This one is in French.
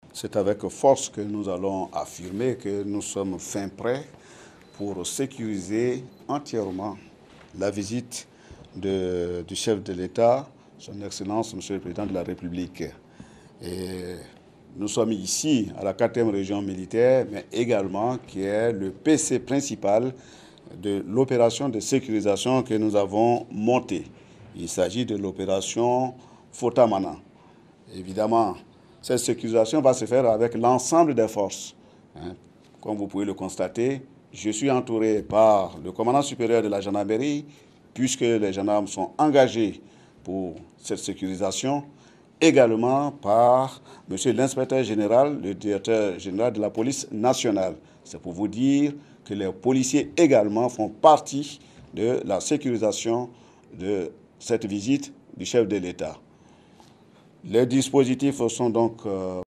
C'est avec force que nous allons affirmer que nous sommes fin prêts pour sécuriser entièrement la visite du chef de l'État, son Excellence, Monsieur le Président de la République. Et nous sommes ici à la 4e région militaire, mais également qui est le PC principal de l'opération de sécurisation que nous avons montée. Il s'agit de l'opération Fotamana. Évidemment, cette sécurisation va se faire avec l'ensemble des forces. Comme vous pouvez le constater, je suis entouré par le commandant supérieur de la gendarmerie, puisque les gendarmes sont engagés pour cette sécurisation, également par monsieur l'inspecteur général, le directeur général de la police nationale. C'est pour vous dire que les policiers également font partie de la sécurisation de cette visite du chef de l'État. Les dispositifs sont donc